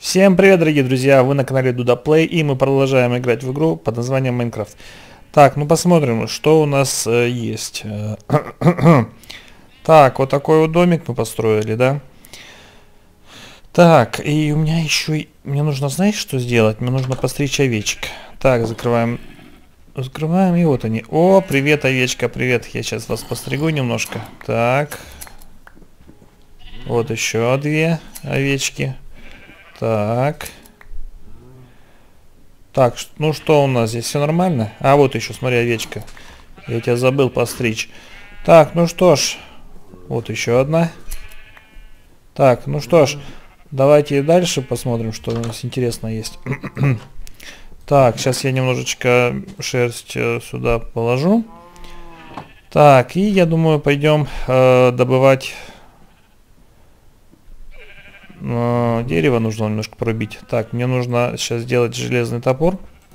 Всем привет, дорогие друзья! Вы на канале Duda Play, и мы продолжаем играть в игру под названием Майнкрафт. Так, ну посмотрим, что у нас есть. Так, вот такой вот домик мы построили, да? Так, и у меня еще... Мне нужно, знаете, что сделать? Мне нужно постричь овечек. Так, закрываем. Закрываем, и вот они. О, привет, овечка, привет. Я сейчас вас постригу немножко. Так. Вот еще две овечки. Так. Так, ну что у нас здесь? Все нормально? А, вот еще, смотри, овечка. Я тебя забыл постричь. Так, ну что ж. Вот еще одна. Так, ну что ж. Давайте дальше посмотрим, что у нас интересно есть. Так, сейчас я немножечко шерсть сюда положу. Так, и я думаю, пойдем добывать... дерево нужно немножко пробить. Так, мне нужно сейчас сделать железный топор.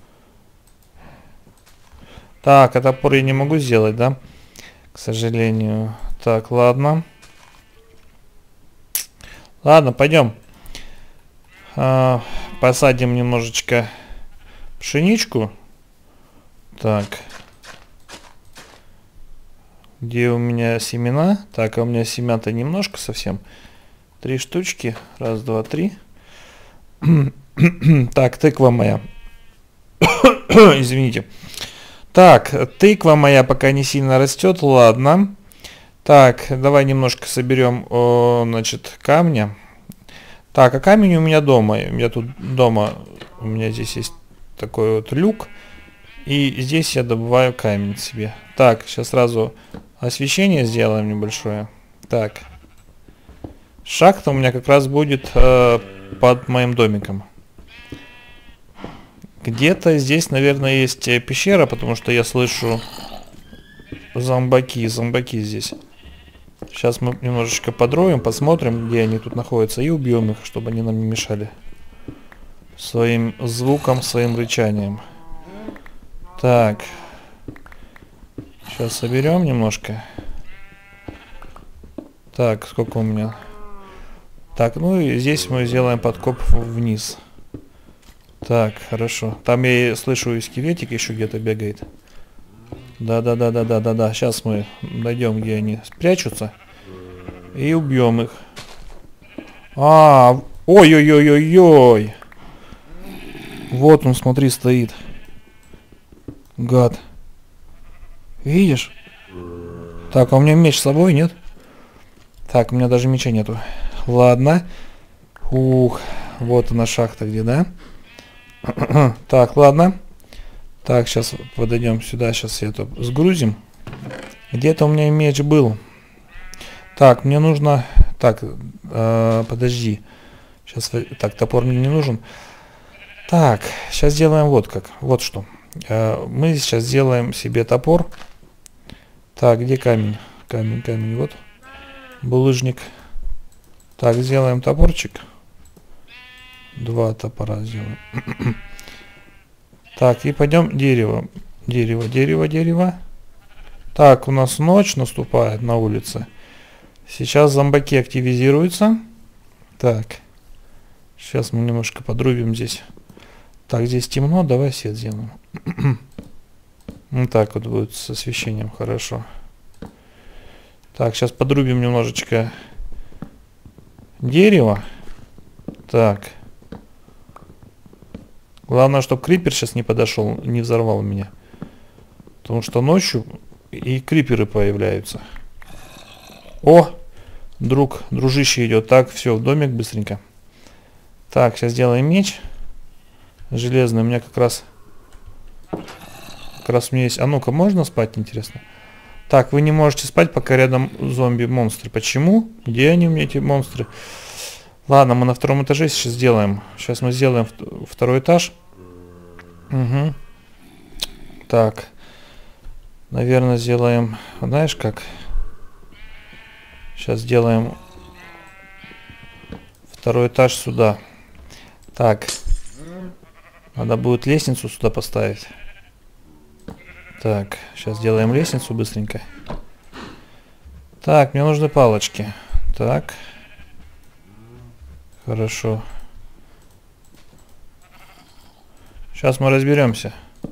Так, а топор я не могу сделать, да? К сожалению. Так, ладно. Ладно, пойдем. Посадим немножечко пшеничку. Так. Где у меня семена? Так, а у меня семян-то немножко совсем. 3 штучки. Раз, два, три. Так, тыква моя. Извините. Так, тыква моя пока не сильно растет. Ладно. Так, давай немножко соберем, значит, камня. Так, а камень у меня дома. У меня тут дома, у меня здесь есть такой вот люк. И здесь я добываю камень себе. Так, сейчас сразу освещение сделаем небольшое. Так. Шахта у меня как раз будет под моим домиком. Где-то здесь, наверное, есть пещера, потому что я слышу зомбаки здесь. Сейчас мы немножечко подроем, посмотрим, где они тут находятся, и убьем их, чтобы они нам не мешали своим звуком, своим рычанием. Так. Сейчас соберем немножко. Так, сколько у меня... Так, ну и здесь мы сделаем подкоп вниз. Так, хорошо. Там я слышу скелетик еще где-то бегает. Да. Сейчас мы найдем, где они спрячутся. И убьем их. Ой-ой-ой-ой-ой. Вот он, смотри, стоит. Гад. Видишь? Так, а у меня меч с собой, нет? Так, у меня даже меча нету. Ладно. Ух, вот она шахта где, да? Так, ладно. Так, сейчас подойдем сюда, сейчас это сгрузим. Где-то у меня меч был. Так, мне нужно... Так, подожди. Сейчас, так, топор мне не нужен. Так, сейчас сделаем вот как. Вот что. Мы сейчас сделаем себе топор. Так, где камень? Камень, вот. Булыжник. Так, сделаем топорчик. 2 топора сделаем. Так, и пойдем дерево. Дерево. Так, у нас ночь наступает на улице. Сейчас зомбаки активизируются. Так. Сейчас мы немножко подрубим здесь. Так, здесь темно, давай свет сделаем. Вот так вот будет с освещением, хорошо. Так, сейчас подрубим немножечко дерево. Так. Главное, чтобы крипер сейчас не подошел, не взорвал меня. Потому что ночью и криперы появляются. О! Дружище идет. Так, все, в домик быстренько. Так, сейчас сделаем меч. Железный. У меня как раз у меня есть. А ну-ка, можно спать, интересно? Так, вы не можете спать, пока рядом зомби-монстры. Почему? Где они у меня, эти монстры? Ладно, мы на 2-м этаже сейчас сделаем. Сейчас мы сделаем 2-й этаж. Угу. Так. Наверное, сделаем... Знаешь как? Сейчас сделаем 2-й этаж сюда. Так. Надо будет лестницу сюда поставить. Так, сейчас сделаем лестницу быстренько. Так, мне нужны палочки. Так. Хорошо. Сейчас мы разберемся.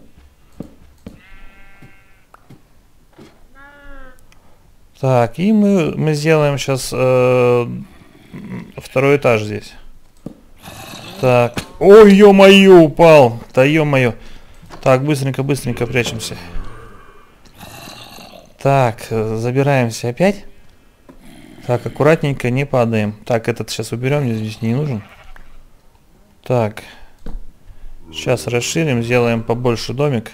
Так, и мы сделаем сейчас второй этаж здесь. Так. Ой, ё-моё, упал. Да ё-моё. Так, быстренько прячемся. Так, забираемся опять. Так, аккуратненько, не падаем. Так, этот сейчас уберем, здесь не нужен. Так. Сейчас расширим, сделаем побольше домик.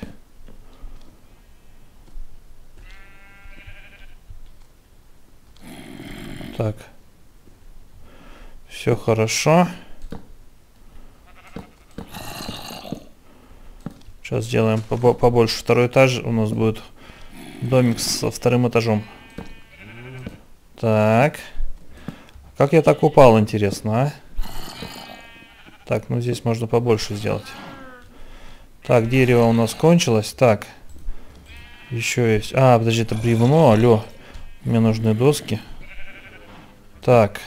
Так. Все хорошо. Сейчас сделаем побольше. Второй этаж у нас будет домик со вторым этажом. Так. Как я так упал, интересно, а? Так, ну здесь можно побольше сделать. Так, дерево у нас кончилось. Так. Еще есть. А, подожди, это бревно. Алло. Мне нужны доски. Так.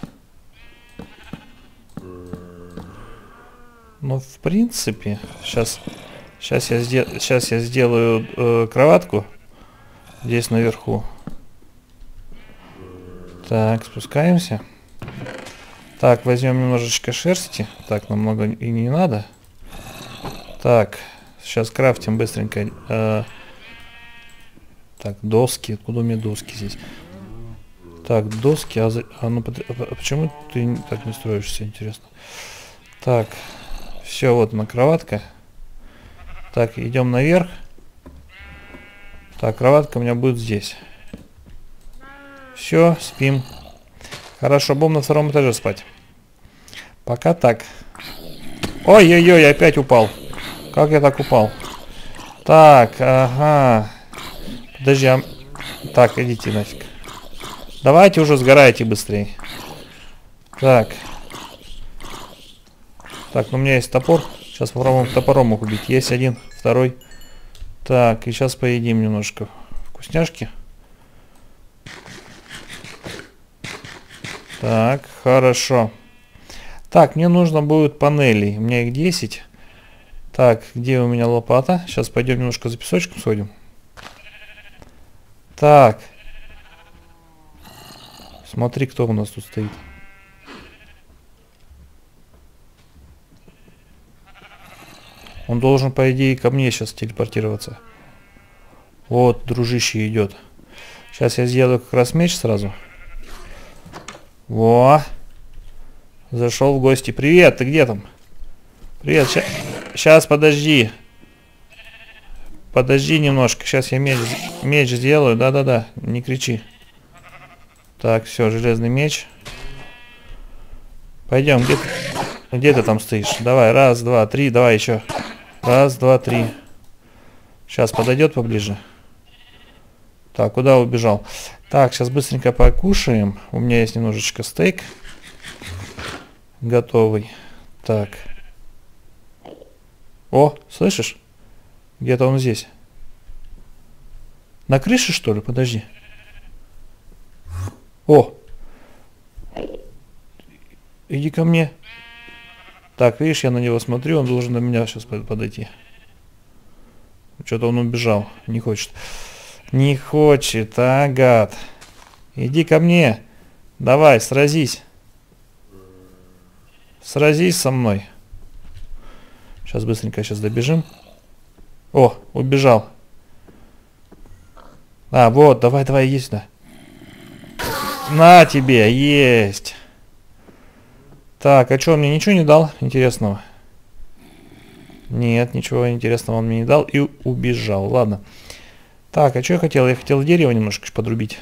Ну, в принципе, сейчас я сделаю кроватку здесь наверху. Так, спускаемся. Так, возьмем немножечко шерсти. Так, нам много и не надо. Так, сейчас крафтим быстренько. Так, доски. Откуда у меня доски здесь? Так, доски. Почему ты так не строишься, интересно? Так, все, вот она кроватка. Так, идем наверх. Так, кроватка у меня будет здесь. Все, спим. Хорошо, будем на втором этаже спать. Пока так. Ой-ой-ой, опять упал. Как я так упал? Так, ага. Подожди, так, идите нафиг. Давайте уже сгорайте быстрее. Так. Так, ну у меня есть топор. Сейчас попробуем топором их убить. Есть один, второй. Так, и сейчас поедим немножко вкусняшки. Так, хорошо. Так, мне нужно будет панелей. У меня их 10. Так, где у меня лопата? Сейчас пойдем немножко за песочком сходим. Так. Смотри, кто у нас тут стоит. Он должен, по идее, ко мне сейчас телепортироваться. Вот, дружище идет. Сейчас я сделаю как раз меч сразу. Во. Зашел в гости. Привет, ты где там? Привет, сейчас подожди. Подожди немножко. Сейчас я меч сделаю. Да-да-да, не кричи. Так, все, железный меч. Пойдем, где ты там стоишь? Давай, раз, два, три, давай еще. Раз, два, три. Сейчас подойдет поближе. Так, куда убежал? Так, сейчас быстренько покушаем. У меня есть немножечко стейк. Готовый. Так. О, слышишь? Где-то он здесь. На крыше, что ли? Подожди. О! Иди ко мне. Так, видишь, я на него смотрю, он должен на меня сейчас подойти. Что-то он убежал, не хочет. Не хочет, а, гад. Иди ко мне. Давай, сразись. Сразись со мной. Сейчас быстренько добежим. О, убежал. А, вот, давай, иди сюда. На тебе, есть. Так, а что, он мне ничего не дал интересного? Нет, ничего интересного он мне не дал и убежал. Ладно. Так, а что я хотел? Я хотел дерево немножко подрубить.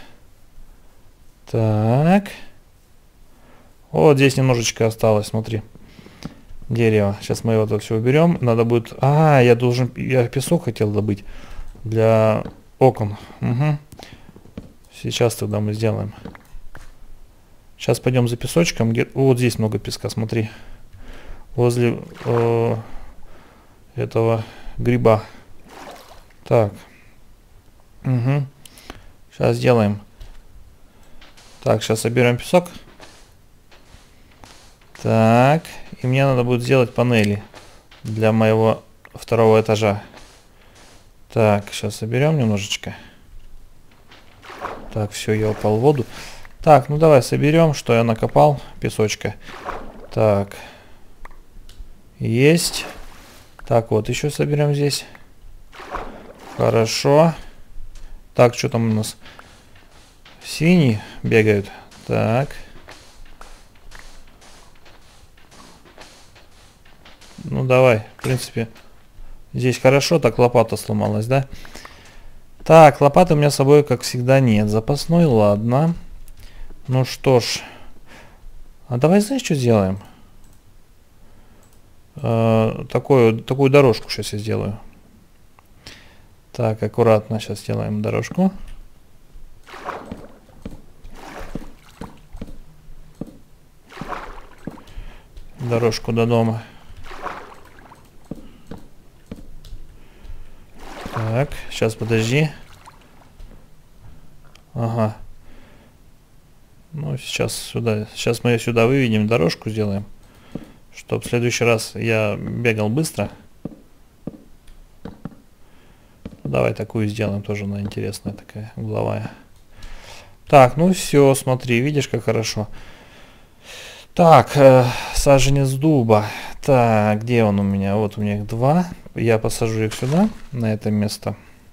Так. Вот здесь немножечко осталось, смотри. Дерево. Сейчас мы его тут все уберем. Надо будет... А, я песок хотел добыть для окон. Угу. Сейчас тогда мы сделаем. Сейчас пойдем за песочком. Вот здесь много песка, смотри. Возле этого гриба. Так. Угу. Сейчас сделаем. Так, сейчас соберем песок. Так. И мне надо будет сделать панели для моего второго этажа. Так, сейчас соберем немножечко. Так, все, я упал в воду. Так, ну давай соберем, что я накопал. Песочка. Так. Есть. Так, вот еще соберем здесь. Хорошо. Так, что там у нас? Свиньи бегают. Так. Ну давай, в принципе. Здесь хорошо, так лопата сломалась, да? Так, лопаты у меня с собой, как всегда, нет. Запасной, ладно. Ну что ж. А давай, знаешь, что сделаем? Такую дорожку сейчас я сделаю. Так, аккуратно сейчас сделаем дорожку. Дорожку до дома. Так, сейчас подожди. Ага. Ну, сейчас сюда. Сейчас мы сюда выведем, дорожку сделаем. Чтобы в следующий раз я бегал быстро. Давай такую сделаем, тоже она интересная такая, угловая. Так, ну все, смотри, видишь, как хорошо. Так, саженец дуба. Так, где он у меня? Вот у меня их 2. Я посажу их сюда, на это место.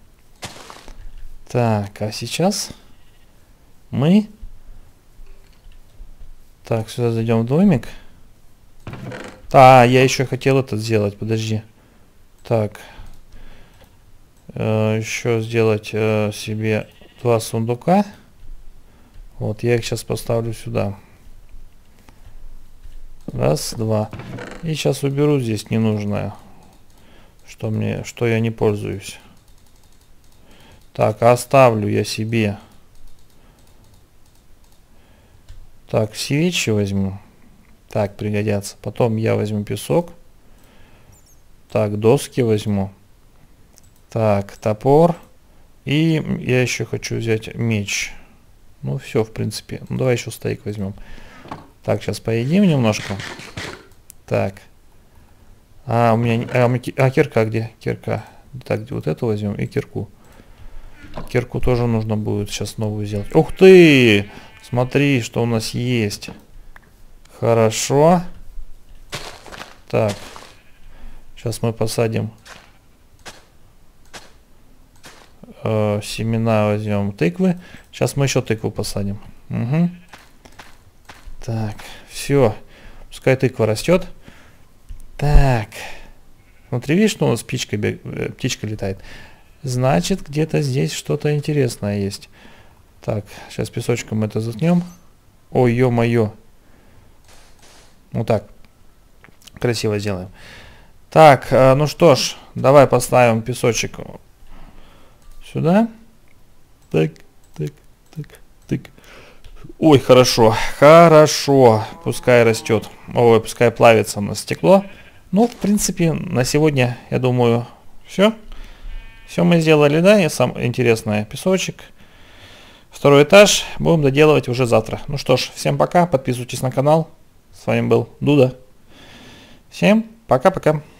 Так, а сейчас мы... Так, сюда зайдем в домик. Я еще хотел это сделать, подожди. Так. Еще сделать себе 2 сундука. Вот, я их сейчас поставлю сюда. Раз, 2. И сейчас уберу здесь ненужное, что я не пользуюсь. Так, оставлю я себе. Так, свечи возьму. Так, пригодятся. Потом я возьму песок. Так, доски возьму. Так, топор. И я еще хочу взять меч. Ну, все, в принципе. Ну, давай еще стейк возьмем. Так, сейчас поедим немножко. Так. У меня... кирка где? Кирка. Так, вот эту возьмем и кирку. Кирку тоже нужно будет сейчас новую сделать. Ух ты! Смотри, что у нас есть. Хорошо. Так. Сейчас мы посадим. Семена возьмем тыквы. Сейчас мы еще тыкву посадим. Угу. Так, все. Пускай тыква растет. Так. Смотри, видишь, что у нас птичка летает. Значит, где-то здесь что-то интересное есть. Так, сейчас песочком это заткнем. Ой, ё-моё. Вот так. Красиво сделаем. Так, ну что ж, давай поставим песочек сюда. Так, так, так, так. Ой, хорошо, хорошо. Пускай растет. Ой, пускай плавится на стекло. Ну, в принципе, на сегодня, я думаю, все. Все мы сделали, да, и самое интересное, песочек. 2-й этаж будем доделывать уже завтра. Ну что ж, всем пока, подписывайтесь на канал. С вами был Дуда. Всем пока-пока.